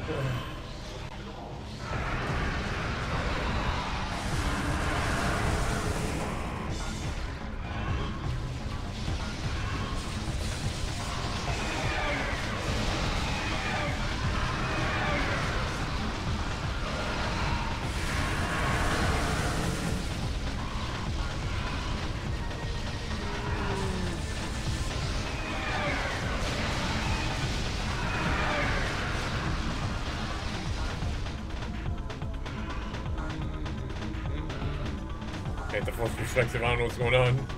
The force perspective, I don't know what's going on.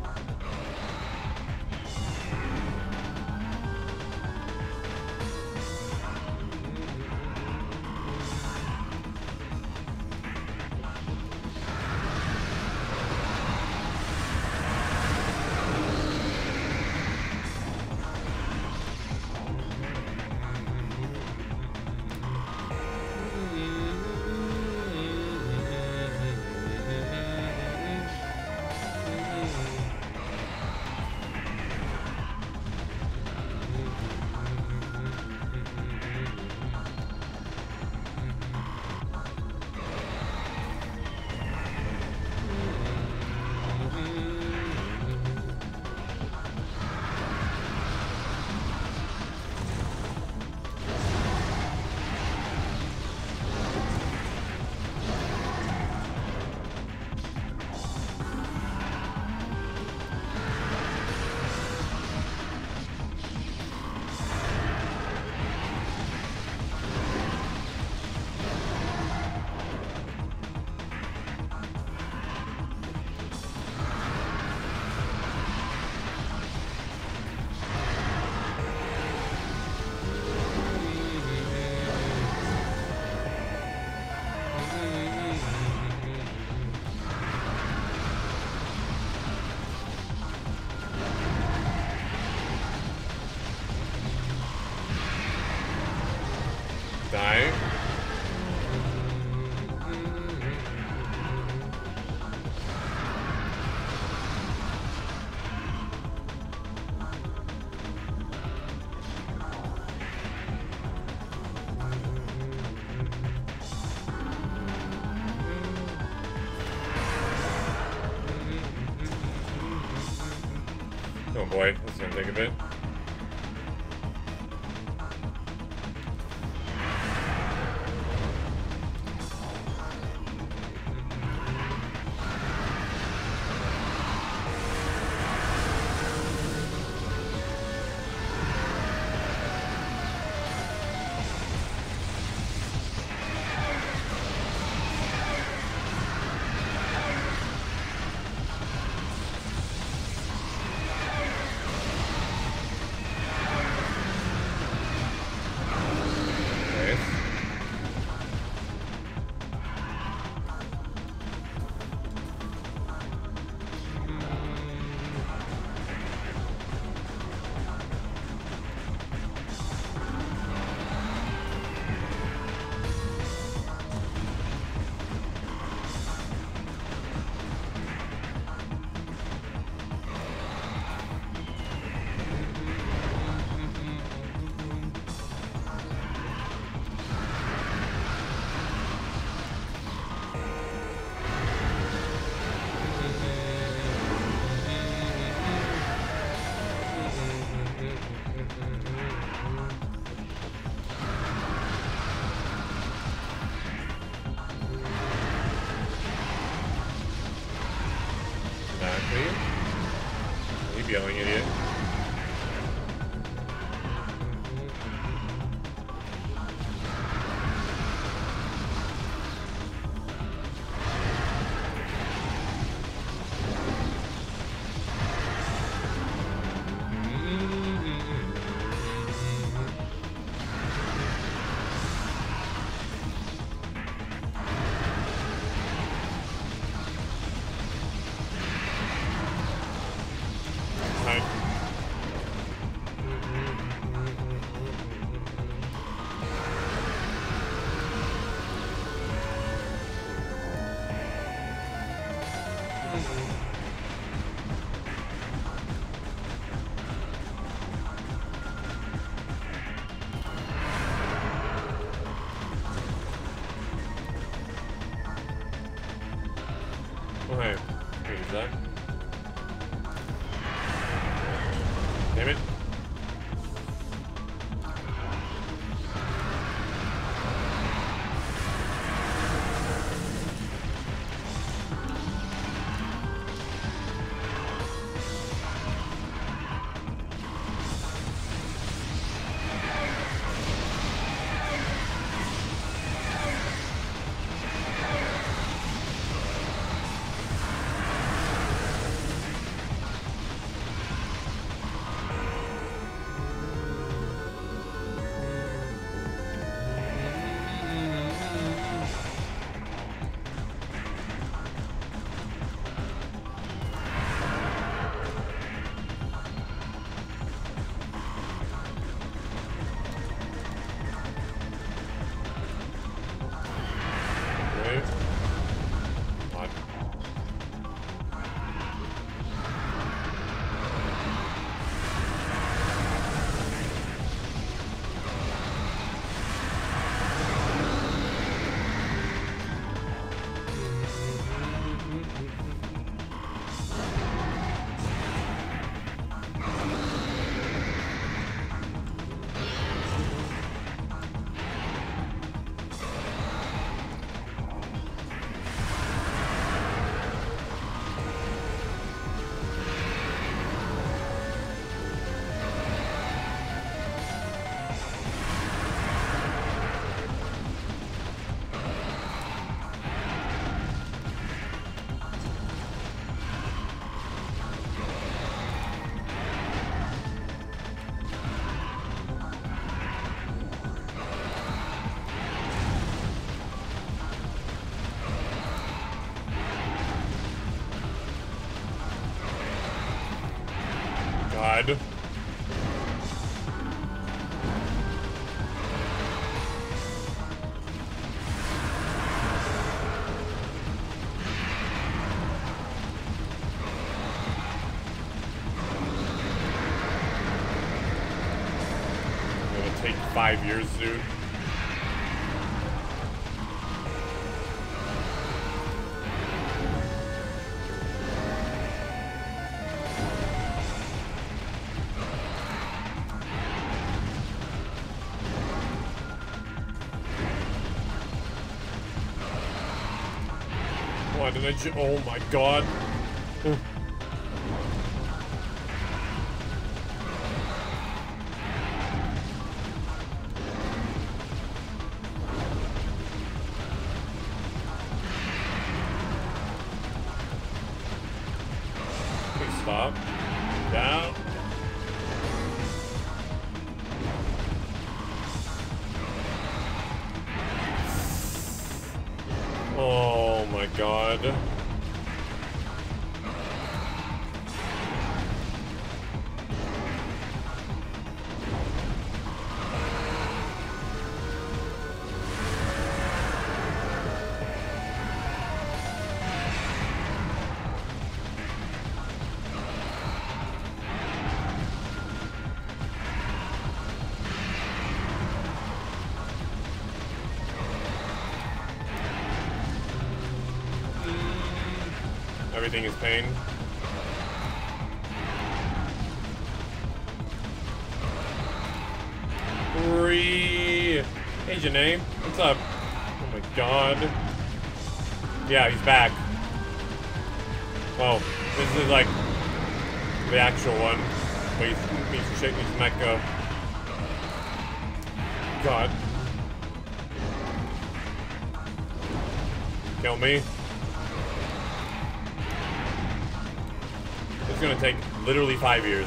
Die. Oh boy, this is gonna take a bit. Okay. Wait, is that? Damn it. God. It'll take 5 years, dude. Why did I oh my god. Please stop. Down. Oh my god. Everything is pain. Hey, Janae. What's up? Oh my god. Yeah, he's back. Oh, this is like the actual one. But he's shaking his mecha. God. Kill me. It's gonna take literally 5 years.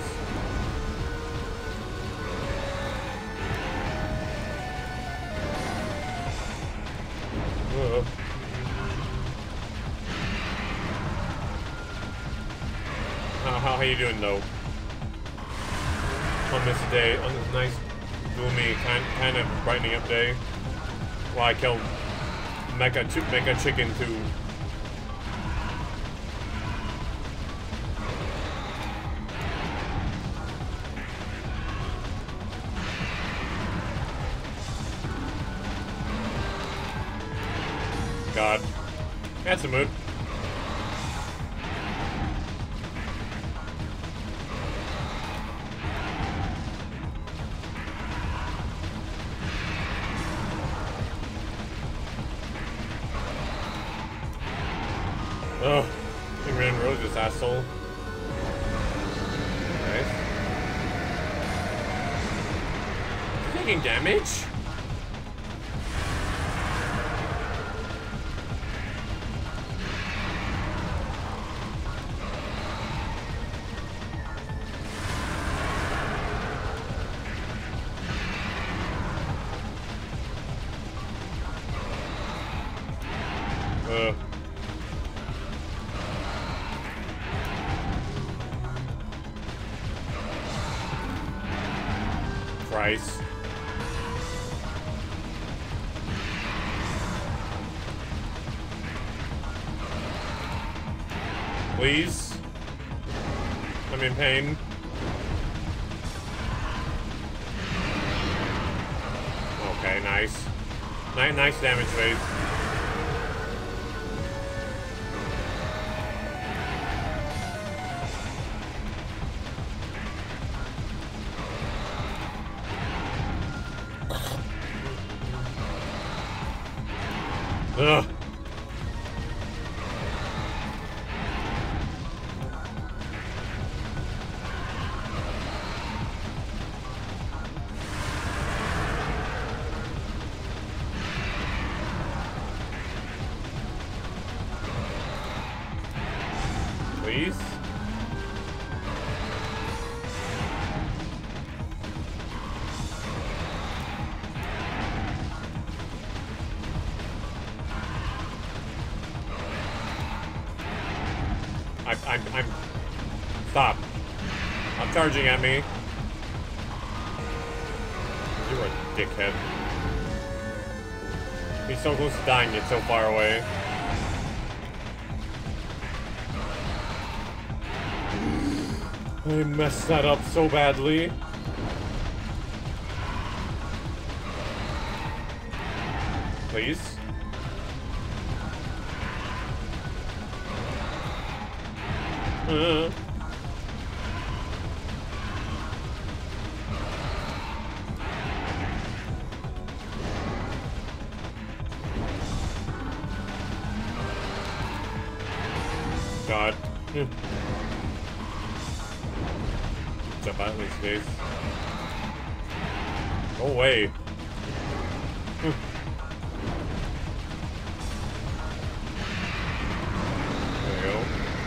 How you doing though? On this day, on this nice, gloomy, kind of brightening up day, while I killed Mecha Chicken too. God. That's a mood. Ugh. He ran road, this asshole. Nice. Taking damage? Price. Please. I'm in pain. Okay, nice. Nice damage base. Ugh. Please? I'm... Stop. I'm charging at me. You're a dickhead. He's so close to dying, yet so far away. I messed that up so badly. Please? God. Jump out of his face. Go away. There you go.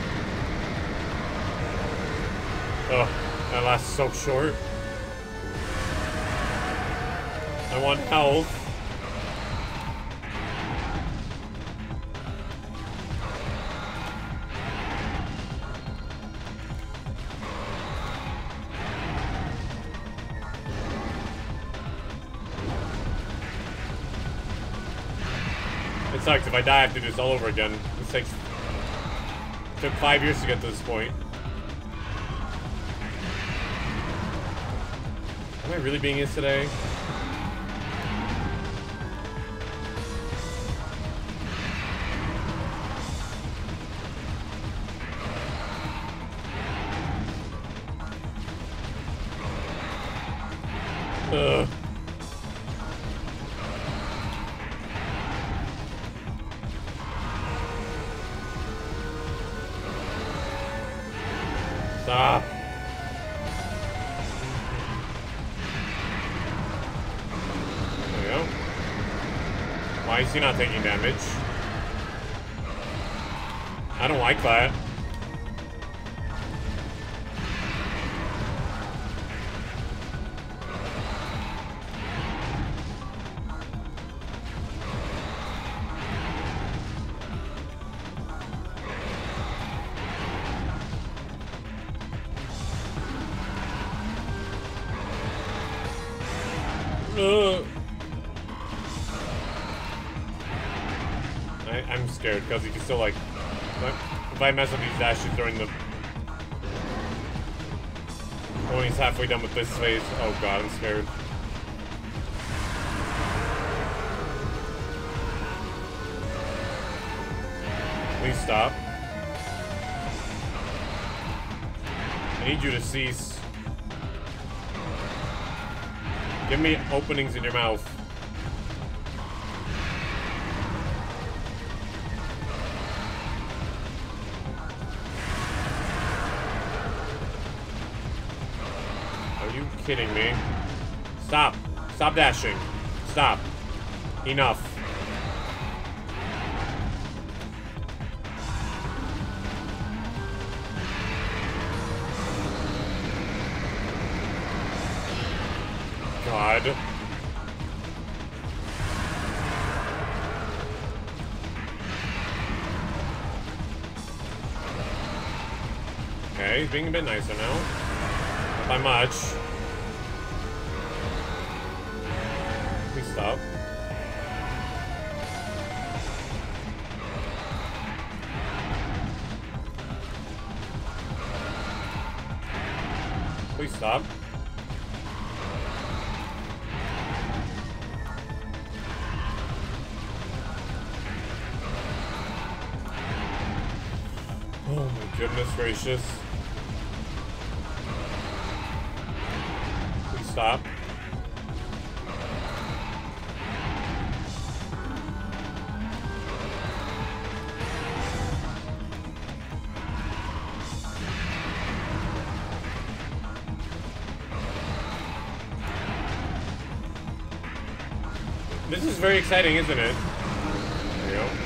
Oh, that lasts so short. I want health. It sucks. If I die, I have to do this all over again. It took 5 years to get to this point. Am I really being this today? Ugh. Stop. There we go. Why is he not taking damage? I don't like that. I'm scared because he can still like, if I mess up these dashes during the, when he's halfway done with this phase, oh god, I'm scared. Please stop. I need you to cease. Give me openings in your mouth. kidding me? Stop. Stop dashing. Stop. Enough. God. Okay, he's being a bit nicer now. Not by much. Please stop. Please stop. Oh my goodness gracious. Please stop. This is very exciting, isn't it? There you go.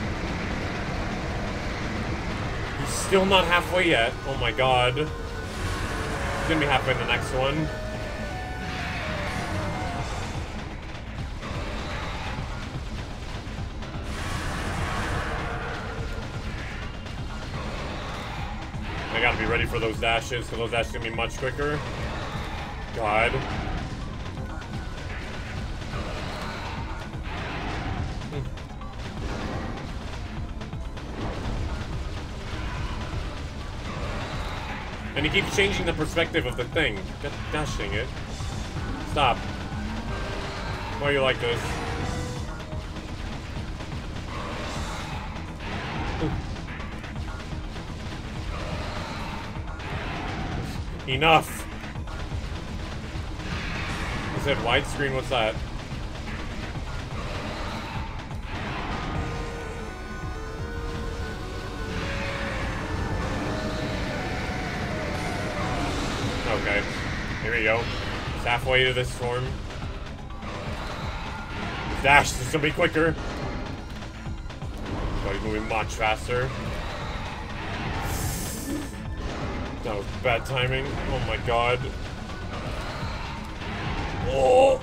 He's still not halfway yet. Oh my god. He's gonna be halfway in the next one. I gotta be ready for those dashes, because those dashes are gonna be much quicker. God. And he keeps changing the perspective of the thing. Gosh dang it. Stop. Why are you like this? Enough! I said widescreen, what's that? Okay, here we go. It's halfway to this storm. Dash is gonna be quicker. Oh, he's moving much faster. That was bad timing. Oh my god. Oh!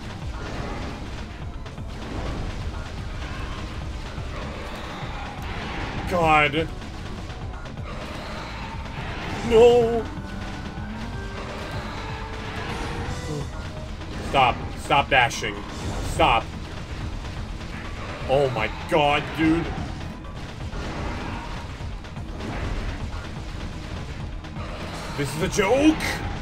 God. No! Stop. Stop dashing. Stop. Oh my god, dude. This is a joke?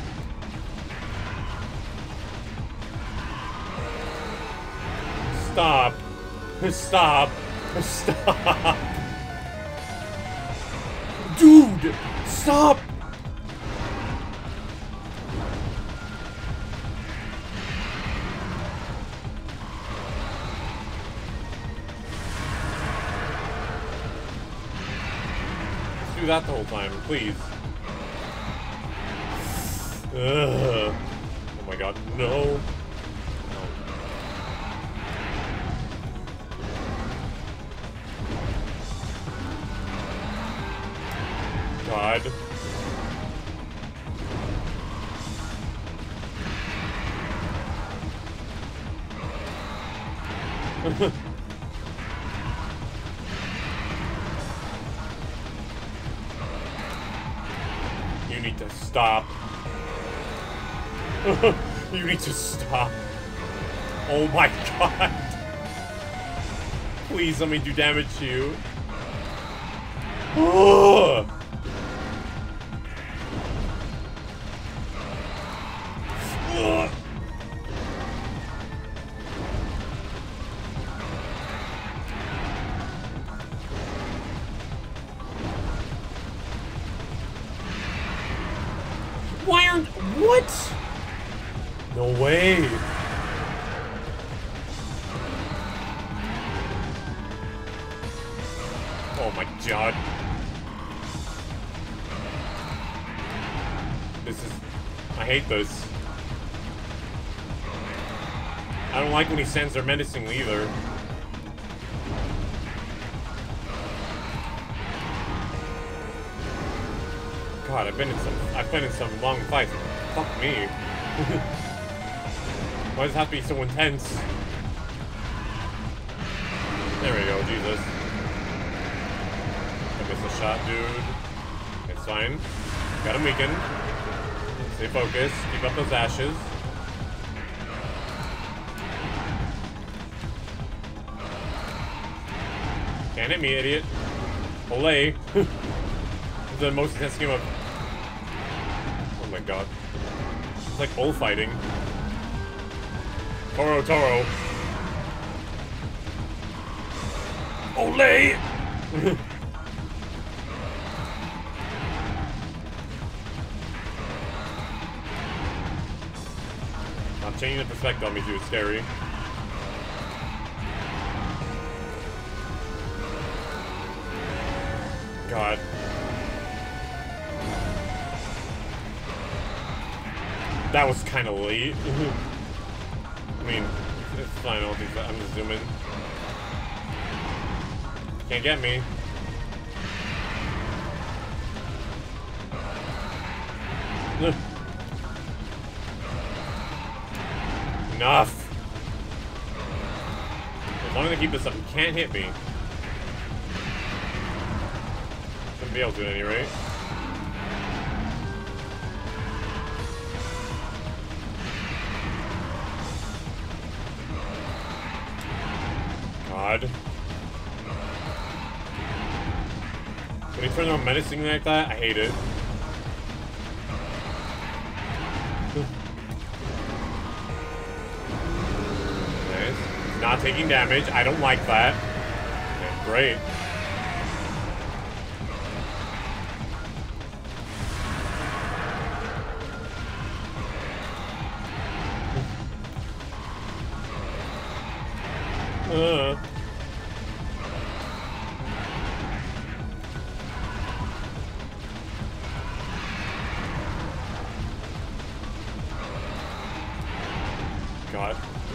Stop. Stop. Stop. Dude! Stop! Do that the whole time, please. Ugh. Oh my god, no. God. You need to stop. You need to stop. Oh my god. Please let me do damage to you. Ugh. Ugh. Why aren't... What? No way. Oh my god. This is... I hate this. I don't like when he stands there menacingly either. God, I've been in some long fights. Fuck me. Why does it have to be so intense? There we go, Jesus. I missed a shot, dude. It's fine. Got him weakened. Stay focused. Keep up those ashes. Can't hit me, idiot. Olay. The most intense game of... Oh my god. It's like bullfighting. Toro, Toro. Olay! I'm changing the perspective on me too, it's scary. God. That was kind of late. I mean, it's fine, I don't think that. I'm just zooming. Can't get me. Enough. As long as I keep this up, you can't hit me. Shouldn't be able to at any rate. God. When he turns around menacing like that, I hate it. Nice. He's not taking damage. I don't like that. Okay, great. God.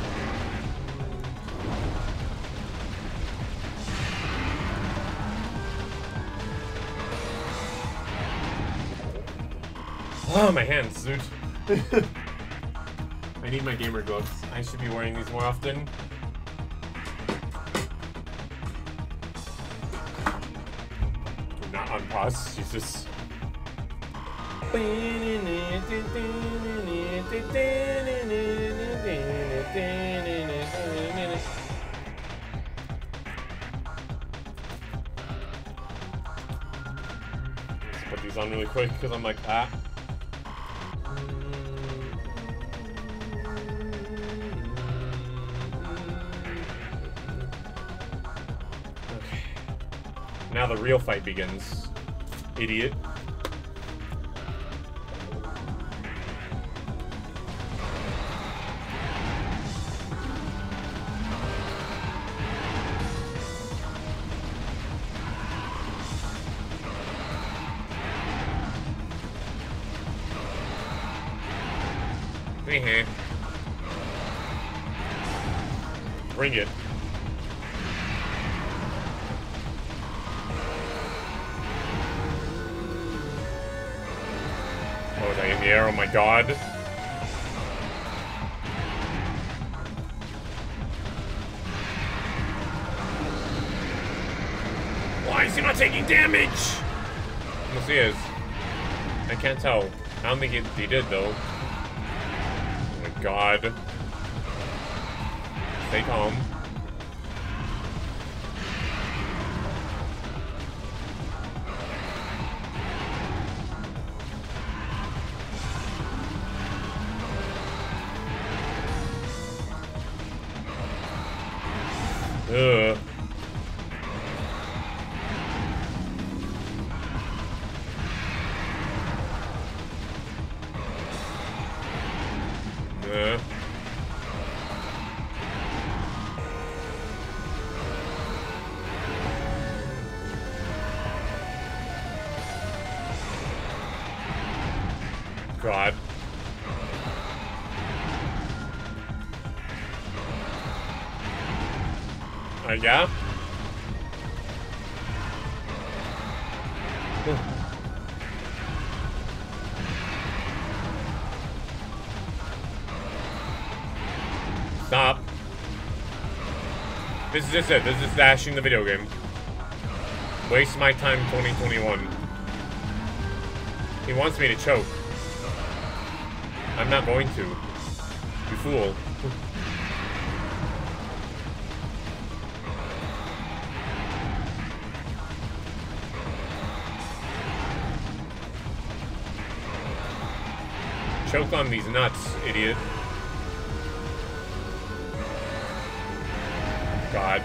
Oh, my hands, dude. I need my gamer gloves. I should be wearing these more often. Not on pause, Jesus. Let's put these on really quick because I'm like, ah. Okay. Now the real fight begins. Idiot. Bring it. Oh, is that in the air? Oh my god. Why is he not taking damage? Unless he is. I can't tell. I don't think he did though. Oh my god. Stay calm. Ugh. God. Yeah? Stop. This is just it. This is dashing the video game. Waste my time 2021. He wants me to choke. I'm not going to. You fool. Choke on these nuts, idiot. God.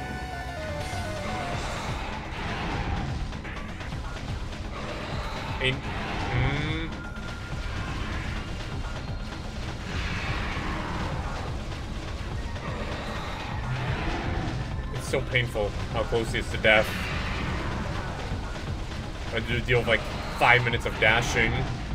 It's so painful how close he is to death. I had to deal with like 5 minutes of dashing.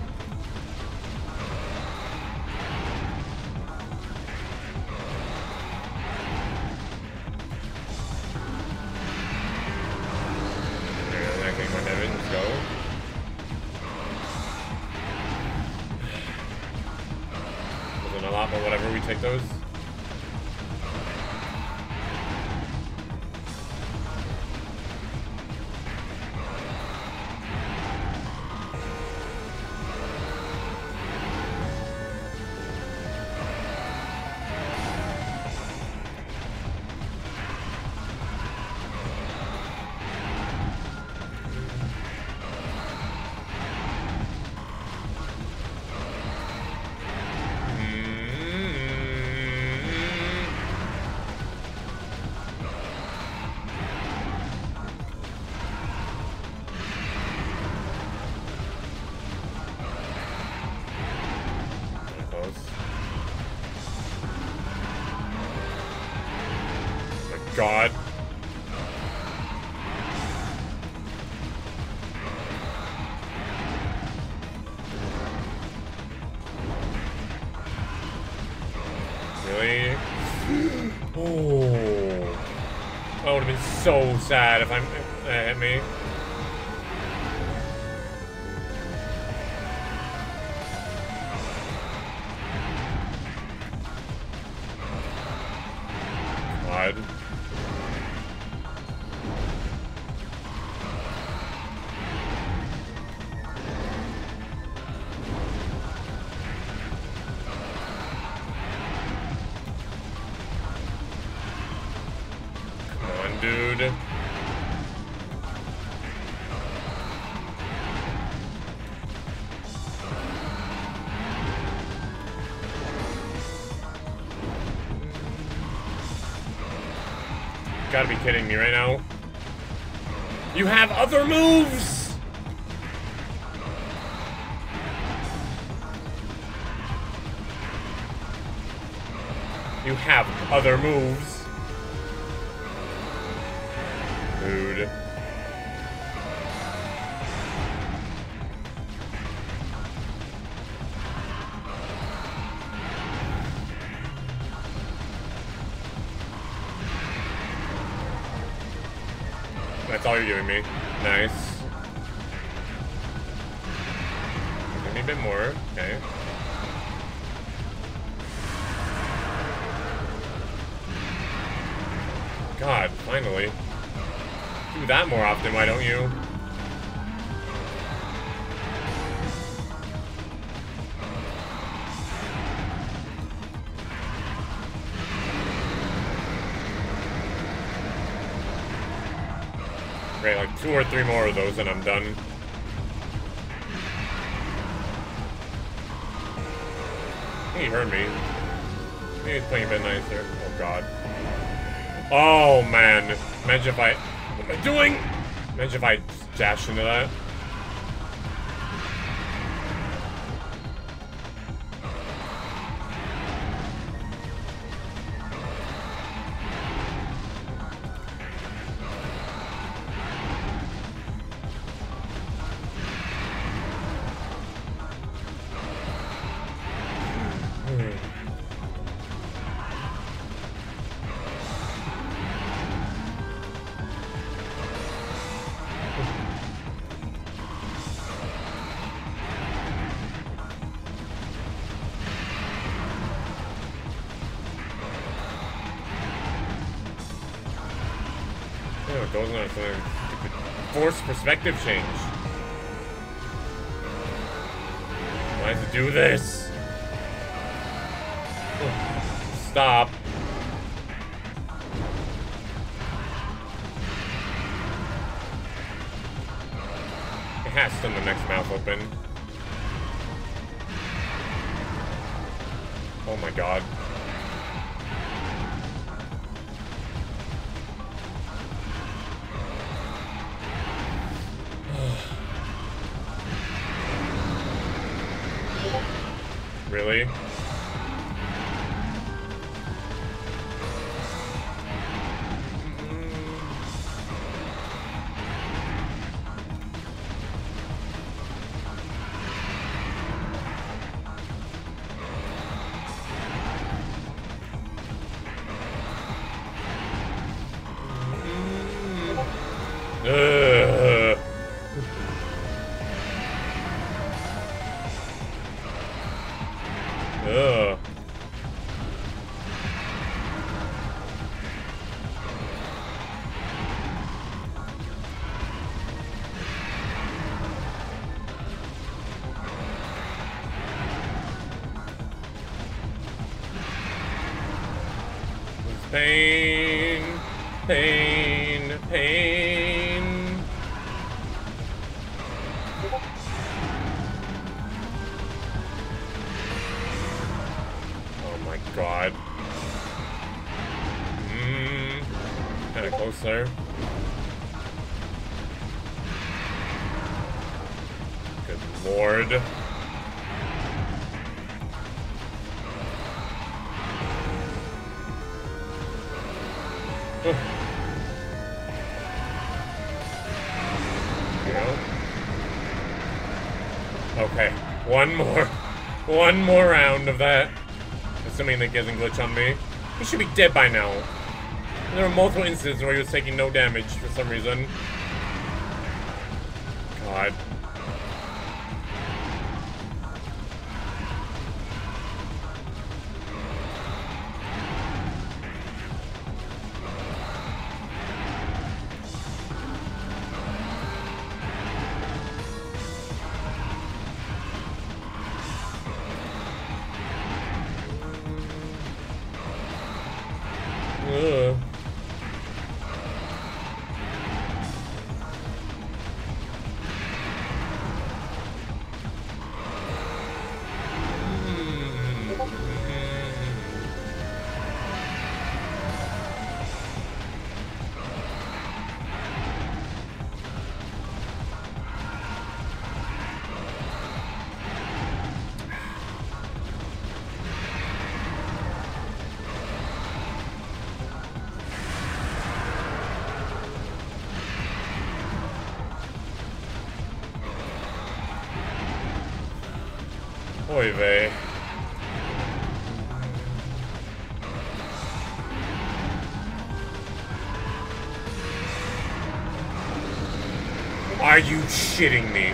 Take those. God. Really? Oh. That would have been so sad if that hit me. God. Dude. Gotta be kidding me right now. You have other moves! You have other moves. Dude. That's all you're giving me. Nice. Give me a bit more. Okay. God, finally. Do that more often, why don't you? Great, like 2 or 3 more of those and I'm done. I think he heard me. I think he's playing a bit nicer. Oh god. Oh man. Imagine if I... What am I doing? Imagine if I dash into that. Oh, it goes on something. Forced perspective change. Why does it do this? Stop. It has to the next mouth open. Oh my god. Really? Ugh. Pain, pain, pain. Oh my god. Kinda close there. Good lord. Okay, one more round of that. Assuming that doesn't glitch on me. He should be dead by now. There were multiple instances where he was taking no damage for some reason. God. Ugh. Oy vey. Are you shitting me?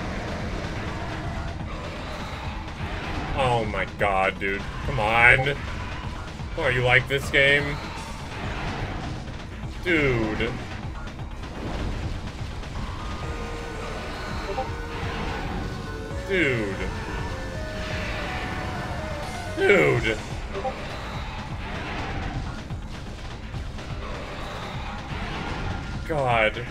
Oh my god, dude. Come on. Oh, are you like this game? Dude. Dude. Dude. God.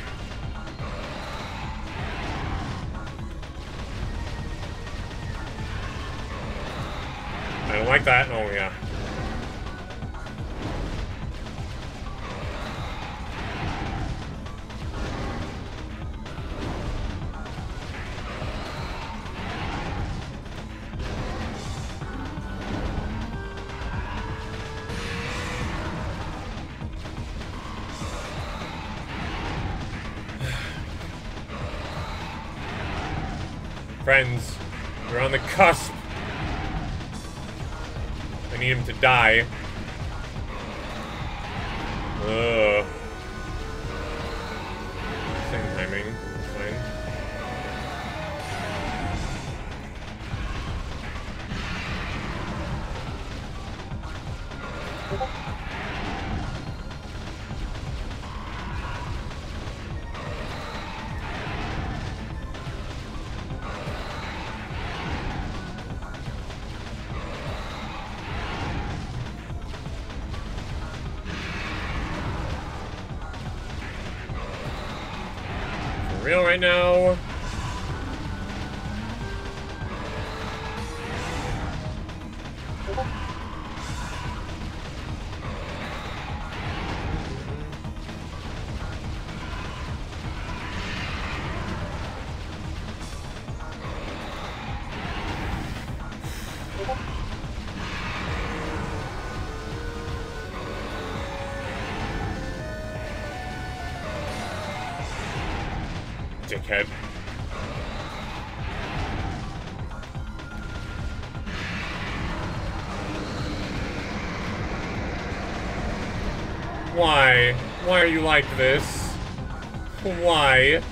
I don't like that. Oh, yeah. Friends, we're on the cusp. I need him to die. Ugh. Same timing. It's fine. real right now? Dickhead. Why? Why are you like this? Why?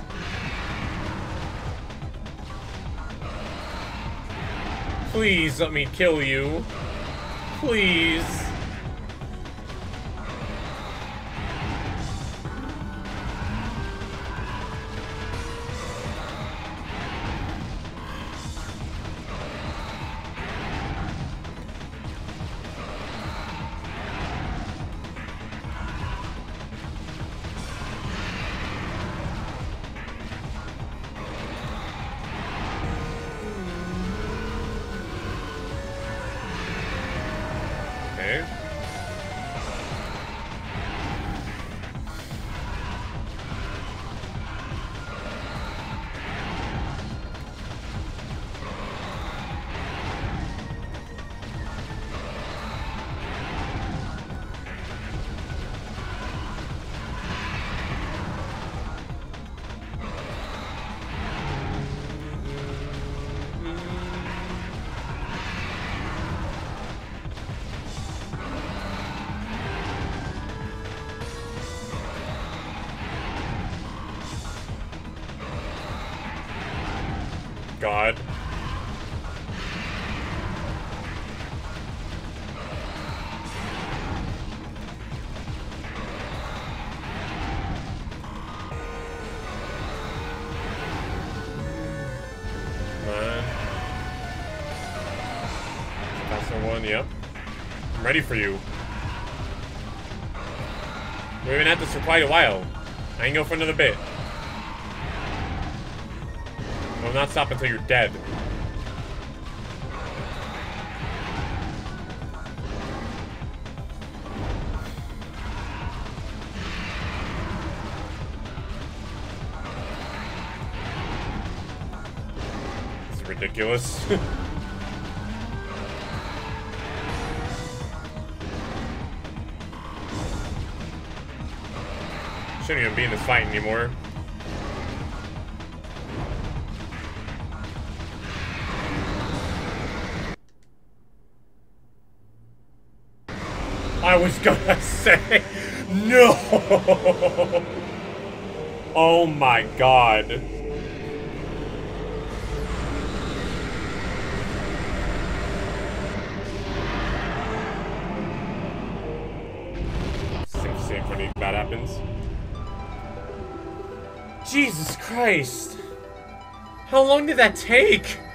Please let me kill you. Please. Okay. God. That's the one, yep. I'm ready for you. We've been at this for quite a while. I ain't go for another bit. I'll not stop until you're dead. It's ridiculous. Shouldn't even be in this fight anymore. I was gonna say, no! Oh my god. Same when that happens. Jesus Christ! How long did that take?